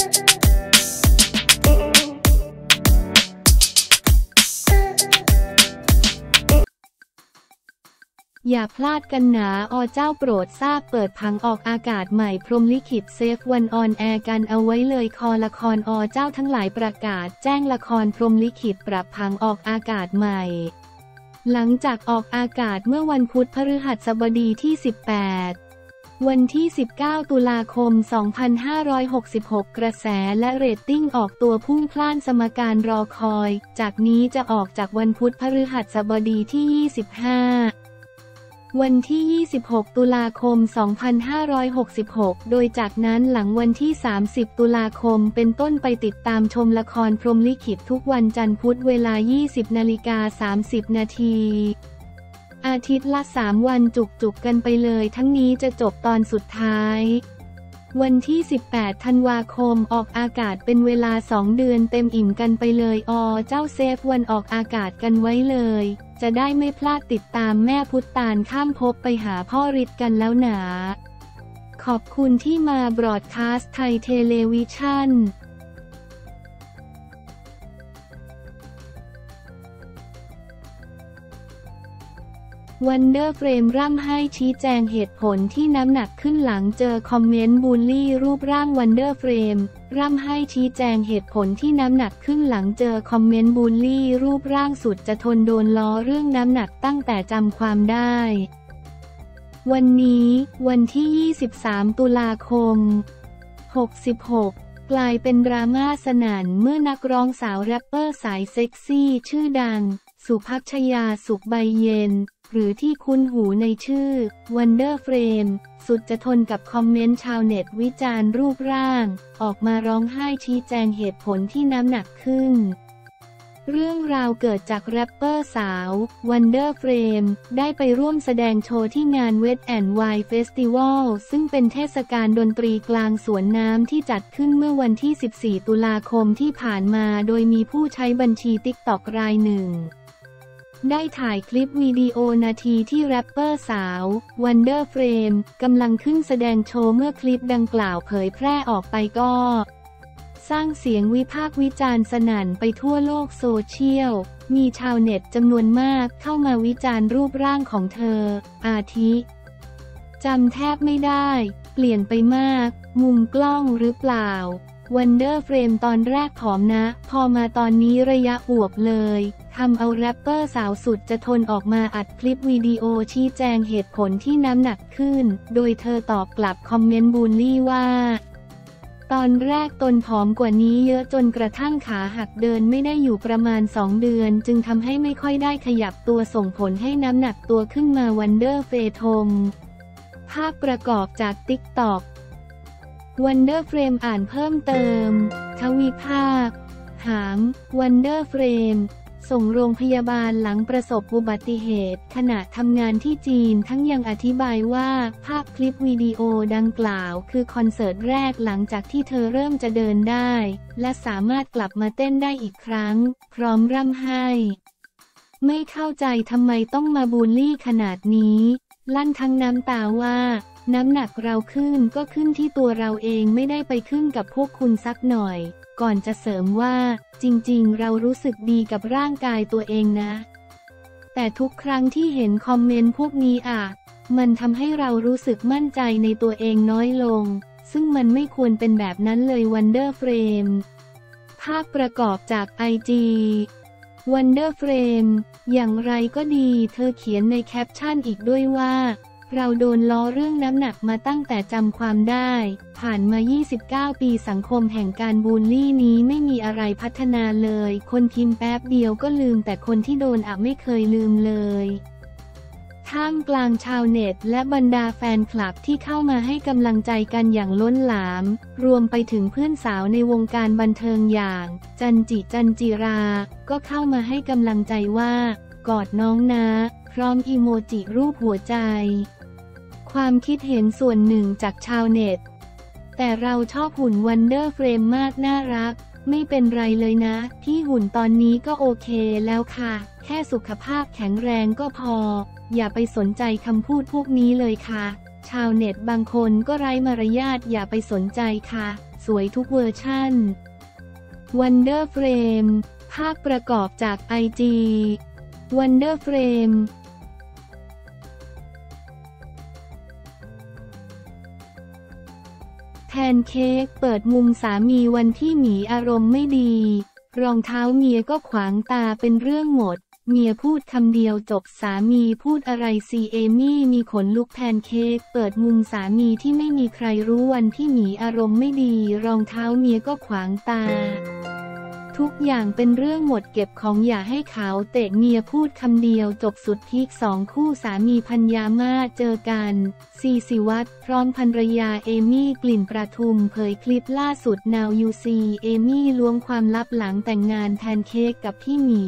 อย่าพลาดกันนะเจ้าโปรดทราบเปิดผังออกอากาศใหม่พรหมลิขิตเซฟวันออนแอร์กันเอาไว้เลยคอละครเจ้าทั้งหลายประกาศแจ้งละครพรหมลิขิตปรับผังออกอากาศใหม่หลังจากออกอากาศเมื่อวันพุธพฤหัสบดีที่ 18 วันที่ 19 ตุลาคม 2566 กระแสและเรตติ้งออกตัวพุ่งพล่านสมการรอคอยจากนี้จะออกจากวันพุธพฤหัสบดีที่ 25วันที่ 26 ตุลาคม 2566 โดยจากนั้นหลังวันที่ 30 ตุลาคมเป็นต้นไปติดตามชมละครพรหมลิขิตทุกวันจันทร์พุธเวลา 20:30 นาทีอาทิตย์ละ 3 วันจุกๆกันไปเลยทั้งนี้จะจบตอนสุดท้ายวันที่ 18 ธันวาคมออกอากาศเป็นเวลา 2 เดือนเต็มอิ่มกันไปเลยเจ้าเซฟวันออกอากาศกันไว้เลยจะได้ไม่พลาดติดตามแม่พุทธตาลข้ามภพไปหาพ่อฤทธิ์กันแล้วหนาขอบคุณที่มาบรอดคาสต์ไทยเทเลวิชั่นวันเดอร์เฟรมร่ำไห้ชี้แจงเหตุผลที่น้ำหนักขึ้นหลังเจอคอมเมนต์บูลลี่รูปร่างวันเดอร์เฟรมร่ำไห้ชี้แจงเหตุผลที่น้ำหนักขึ้นหลังเจอคอมเมนต์บูลลี่รูปร่างสุดจะทนโดนล้อเรื่องน้ำหนักตั้งแต่จำความได้วันนี้วันที่ 23 ตุลาคม 66 กลายเป็นดราม่าสนั่นเมื่อนักร้องสาวแรปเปอร์สายเซ็กซี่ชื่อดังสุภัชยาสุขใบเย็นหรือที่คุ้นหูในชื่อ Wonder Frame สุดจะทนกับคอมเมนต์ชาวเน็ตวิจารณ์รูปร่างออกมาร้องไห้ชี้แจงเหตุผลที่น้ำหนักขึ้นเรื่องราวเกิดจากแรปเปอร์สาว Wonder Frame ได้ไปร่วมแสดงโชว์ที่งาน Wet and Wild Festival ซึ่งเป็นเทศกาลดนตรีกลางสวนน้ำที่จัดขึ้นเมื่อวันที่ 14 ตุลาคมที่ผ่านมาโดยมีผู้ใช้บัญชี TikTok รายหนึ่งได้ถ่ายคลิปวิดีโอนาทีที่แรปเปอร์สาว Wonder Frame กำลังขึ้นแสดงโชว์เมื่อคลิปดังกล่าวเผยแพร่ออกไปก็สร้างเสียงวิพากษ์วิจารณ์สนั่นไปทั่วโลกโซเชียลมีชาวเน็ตจำนวนมากเข้ามาวิจารณ์รูปร่างของเธออาทิจำแทบไม่ได้เปลี่ยนไปมากมุมกล้องหรือเปล่าWonder Frame ตอนแรกผอมนะพอมาตอนนี้ระยะอวบเลยทำเอาแรปเปอร์สาวสุดจะทนออกมาอัดคลิปวิดีโอชี้แจงเหตุผลที่น้ำหนักขึ้นโดยเธอตอบกลับคอมเมนต์บูลลี่ว่าตอนแรกตนผอมกว่านี้เยอะจนกระทั่งขาหักเดินไม่ได้อยู่ประมาณ2 เดือนจึงทำให้ไม่ค่อยได้ขยับตัวส่งผลให้น้ำหนักตัวขึ้นมาWonder Frame ภาพประกอบจาก TikTok Wonder Frame อ่านเพิ่มเติมทวีภาคหาม Wonder Frame ส่งโรงพยาบาลหลังประสบอุบัติเหตุขณะทำงานที่จีนทั้งยังอธิบายว่าภาพคลิปวิดีโอดังกล่าวคือคอนเสิร์ตแรกหลังจากที่เธอเริ่มจะเดินได้และสามารถกลับมาเต้นได้อีกครั้งพร้อมร่ำไห้ไม่เข้าใจทำไมต้องมาบูลลี่ขนาดนี้ลั่นทั้งน้ำตาว่าน้ำหนักเราขึ้นก็ขึ้นที่ตัวเราเองไม่ได้ไปขึ้นกับพวกคุณสักหน่อยก่อนจะเสริมว่าจริงๆเรารู้สึกดีกับร่างกายตัวเองนะแต่ทุกครั้งที่เห็นคอมเมนต์พวกนี้มันทำให้เรารู้สึกมั่นใจในตัวเองน้อยลงซึ่งมันไม่ควรเป็นแบบนั้นเลย Wonder Frame ภาพประกอบจาก IG Wonder Frame อย่างไรก็ดีเธอเขียนในแคปชั่นอีกด้วยว่าเราโดนล้อเรื่องน้ำหนักมาตั้งแต่จำความได้ผ่านมา29 ปีสังคมแห่งการบูลลี่นี้ไม่มีอะไรพัฒนาเลยคนพิมพ์แป๊บเดียวก็ลืมแต่คนที่โดนไม่เคยลืมเลยท่ามกลางชาวเน็ตและบรรดาแฟนคลับที่เข้ามาให้กำลังใจกันอย่างล้นหลามรวมไปถึงเพื่อนสาวในวงการบันเทิงอย่างจันจิราก็เข้ามาให้กำลังใจว่ากอดน้องนะพร้อมอีโมจิรูปหัวใจความคิดเห็นส่วนหนึ่งจากชาวเน็ตแต่เราชอบหุ่น Wonder Frame มากน่ารักไม่เป็นไรเลยนะที่หุ่นตอนนี้ก็โอเคแล้วค่ะแค่สุขภาพแข็งแรงก็พออย่าไปสนใจคำพูดพวกนี้เลยค่ะชาวเน็ตบางคนก็ไร้มารยาทอย่าไปสนใจค่ะสวยทุกเวอร์ชั่น Wonder Frame ภาพประกอบจาก IG Wonder Frameแพนเค้กเปิดมุมสามีวันที่หมีอารมณ์ไม่ดีรองเท้าเมียก็ขวางตาเป็นเรื่องหมดเมียพูดคำเดียวจบสามีพูดอะไรซีเอมี่มีขนลุกแพนเค้กเปิดมุมสามีที่ไม่มีใครรู้วันที่หมีอารมณ์ไม่ดีรองเท้าเมียก็ขวางตาทุกอย่างเป็นเรื่องหมดเก็บของอย่าให้ขาวเตะเมียพูดคำเดียวจบสุดพีคสองคู่สามีภรรยามาเจอกันซีศิวัตรพร้อมภรรยาเอมี่กลิ่นประทุมเผยคลิปล่าสุดนาวยูซีเอมี่ล้วงความลับหลังแต่งงานแพนเค้กกับพี่หมี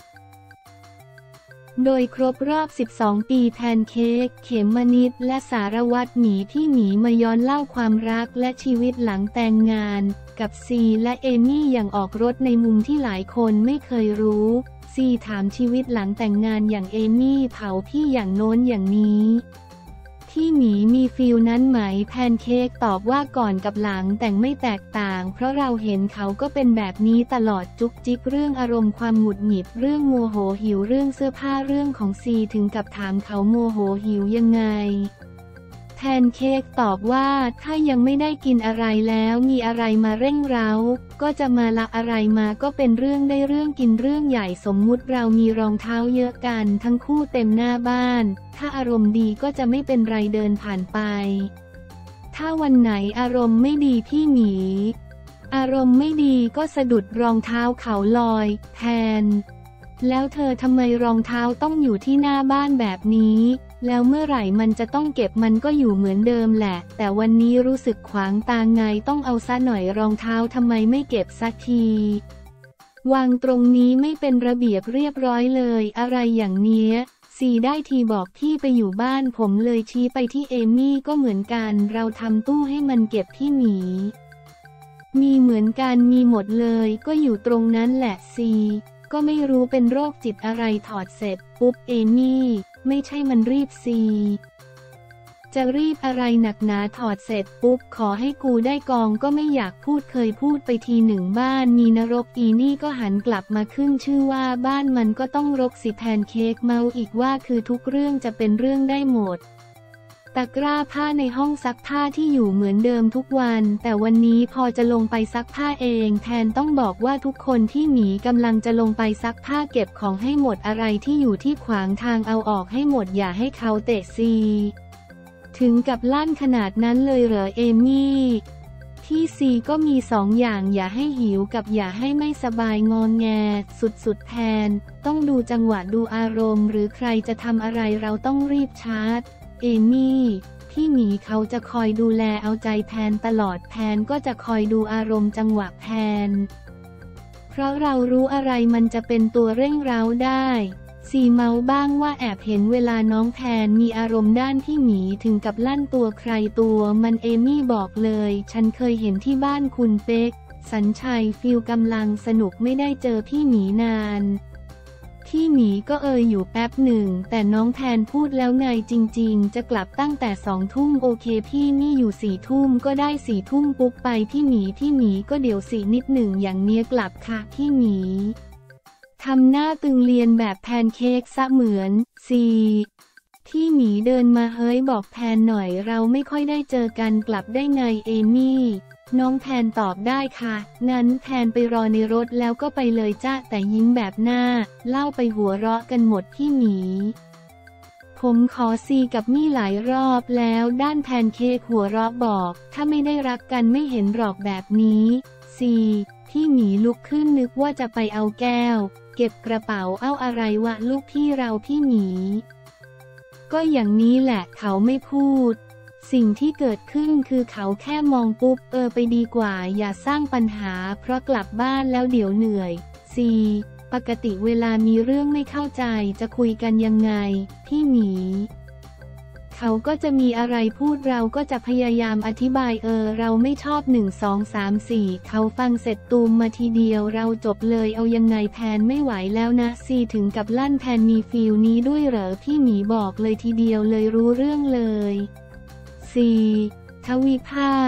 โดยครบรอบ 12 ปีแพนเค้กเขมมนิดและสารวัตรหมีพี่หมีมาย้อนเล่าความรักและชีวิตหลังแต่งงานกับซีและเอมี่อย่างออกรถในมุมที่หลายคนไม่เคยรู้ซีถามชีวิตหลังแต่งงานอย่างเอมี่เผาพี่อย่างโน้นอย่างนี้ที่หมีมีฟีลนั้นไหมแพนเค้กตอบว่าก่อนกับหลังแต่งไม่แตกต่างเพราะเราเห็นเขาก็เป็นแบบนี้ตลอดจุกจิกเรื่องอารมณ์ความหงุดหงิดเรื่องโมโหหิวเรื่องเสื้อผ้าเรื่องของซีถึงกับถามเขาโมโหหิวยังไงแพนเค้กตอบว่าถ้ายังไม่ได้กินอะไรแล้วมีอะไรมาเร่งเร้าก็จะมาละอะไรมาก็เป็นเรื่องได้เรื่องกินเรื่องใหญ่สมมุติเรามีรองเท้าเยอะกันทั้งคู่เต็มหน้าบ้านถ้าอารมณ์ดีก็จะไม่เป็นไรเดินผ่านไปถ้าวันไหนอารมณ์ไม่ดีพี่หมีอารมณ์ไม่ดีก็สะดุดรองเท้าเขาลอยแทนแล้วเธอทำไมรองเท้าต้องอยู่ที่หน้าบ้านแบบนี้แล้วเมื่อไหร่มันจะต้องเก็บมันก็อยู่เหมือนเดิมแหละแต่วันนี้รู้สึกขวางตาไงต้องเอาซะหน่อยรองเท้าทำไมไม่เก็บสักทีวางตรงนี้ไม่เป็นระเบียบเรียบร้อยเลยอะไรอย่างเนี้ยซีได้ทีบอกพี่ไปอยู่บ้านผมเลยชี้ไปที่เอมี่ก็เหมือนกันเราทำตู้ให้มันเก็บพี่หมีมีเหมือนกันมีหมดเลยก็อยู่ตรงนั้นแหละซีก็ไม่รู้เป็นโรคจิตอะไรถอดเสร็จปุ๊บเอมี่ไม่ใช่มันรีบซีจะรีบอะไรหนักหนาถอดเสร็จปุ๊บขอให้กูได้กองก็ไม่อยากพูดเคยพูดไปทีหนึ่งบ้านมีนรกอีนี่ก็หันกลับมาขึ้นชื่อว่าบ้านมันก็ต้องรกสิแพนเค้กเมาอีกว่าคือทุกเรื่องจะเป็นเรื่องได้หมดตะกร้าผ้าในห้องซักผ้าที่อยู่เหมือนเดิมทุกวันแต่วันนี้พอจะลงไปซักผ้าเองแทนต้องบอกว่าทุกคนที่หมีกำลังจะลงไปซักผ้าเก็บของให้หมดอะไรที่อยู่ที่ขวางทางเอาออกให้หมดอย่าให้เขาเตะซีถึงกับลั่นขนาดนั้นเลยเหรอเอมี่ที่ซีก็มีสองอย่างอย่าให้หิวกับอย่าให้ไม่สบายงอแงสุดๆแทนต้องดูจังหวะดูอารมณ์หรือใครจะทำอะไรเราต้องรีบชาร์จเอมี่พี่หมีเขาจะคอยดูแลเอาใจแพนตลอดแพนก็จะคอยดูอารมณ์จังหวะแพนเพราะเรารู้อะไรมันจะเป็นตัวเร่งเร้าได้ซีเมาบ้างว่าแอบเห็นเวลาน้องแพนมีอารมณ์ด้านพี่หมีถึงกับลั่นตัวใครตัวมันเอมี่บอกเลยฉันเคยเห็นที่บ้านคุณเป๊กสัญชัยฟิลกำลังสนุกไม่ได้เจอพี่หมีนานพี่หมีก็อยู่แป๊บหนึ่งแต่น้องแพนพูดแล้วไงจริงๆจะกลับตั้งแต่2 ทุ่มโอเคพี่นี่อยู่4 ทุ่มก็ได้4 ทุ่มปุ๊บไปพี่หมีก็เดี๋ยว4 นิดหนึ่งอย่างเนี้ยกลับค่ะพี่หมีทำหน้าตึงเรียนแบบแพนเค้กซะเหมือนซีที่หมีเดินมาเฮ้ยบอกแพนหน่อยเราไม่ค่อยได้เจอกันกลับได้ไงเอมี่น้องแพนตอบได้ค่ะงั้นแพนไปรอในรถแล้วก็ไปเลยจ้าแต่ยิ้มแบบหน้าเล่าไปหัวเราะกันหมดพี่หมีผมขอซีกับมี่หลายรอบแล้วด้านแพนเค้กหัวเราะบอกถ้าไม่ได้รักกันไม่เห็นหรอกแบบนี้ซีพี่หมีลุกขึ้นนึกว่าจะไปเอาแก้วเก็บกระเป๋าเอาอะไรวะลูกพี่เราพี่หมีก็อย่างนี้แหละเขาไม่พูดสิ่งที่เกิดขึ้นคือเขาแค่มองปุ๊บไปดีกว่าอย่าสร้างปัญหาเพราะกลับบ้านแล้วเดี๋ยวเหนื่อยซีปกติเวลามีเรื่องไม่เข้าใจจะคุยกันยังไงพี่หมีเขาก็จะมีอะไรพูดเราก็จะพยายามอธิบายเราไม่ชอบ1 2 3 4เขาฟังเสร็จตูมมาทีเดียวเราจบเลยเอายังไงแพนไม่ไหวแล้วนะซีถึงกับลั่นแพนมีฟีลนี้ด้วยเหรอพี่หมีบอกเลยทีเดียวเลยรู้เรื่องเลยทวีภาค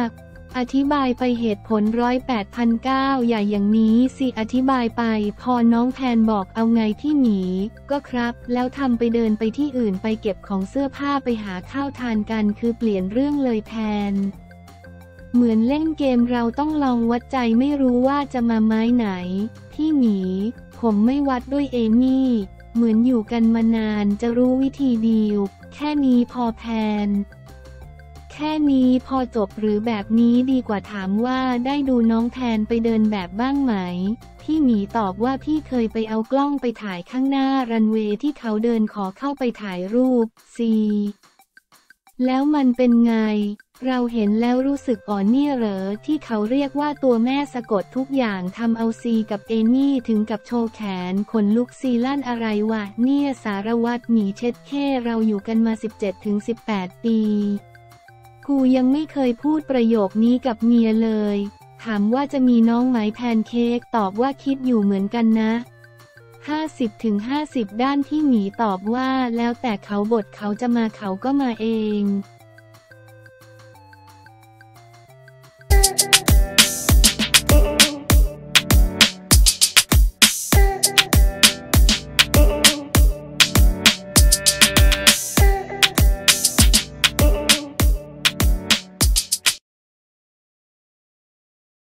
อธิบายไปเหตุผล108,900อย่าอย่างนี้สิอธิบายไปพอน้องแพนบอกเอาไงพี่หมีก็ครับแล้วทำไปเดินไปที่อื่นไปเก็บของเสื้อผ้าไปหาข้าวทานกันคือเปลี่ยนเรื่องเลยแพนเหมือนเล่นเกมเราต้องลองวัดใจไม่รู้ว่าจะมาไม้ไหนพี่หมีผมไม่วัดด้วยเอมี่เหมือนอยู่กันมานานจะรู้วิธีดีลแค่นี้พอแพนแค่นี้พอจบหรือแบบนี้ดีกว่าถามว่าได้ดูน้องแพนไปเดินแบบบ้างไหมพี่หมีตอบว่าพี่เคยไปเอากล้องไปถ่ายข้างหน้ารันเวย์ที่เขาเดินขอเข้าไปถ่ายรูปแล้วมันเป็นไงเราเห็นแล้วรู้สึกอ่อนเนี่ยเหรอที่เขาเรียกว่าตัวแม่สะกดทุกอย่างทำเอาซีกับเอมี่ถึงกับโชว์แขนขนลุกซีลั่นอะไรวะเนี่ยสารวัตรหมีเช็ดแค่เราอยู่กันมา17-18 ปีกูยังไม่เคยพูดประโยคนี้กับเมียเลยถามว่าจะมีน้องไหมแพนเค้กตอบว่าคิดอยู่เหมือนกันนะ50-50ด้านที่หมีตอบว่าแล้วแต่เขาบทเขาจะมาเขาก็มาเอง